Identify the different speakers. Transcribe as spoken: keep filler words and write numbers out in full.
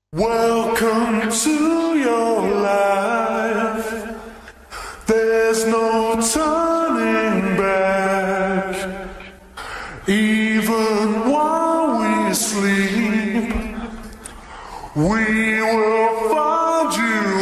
Speaker 1: Welcome to your life. There's no turning back. Even while we sleep, we will find you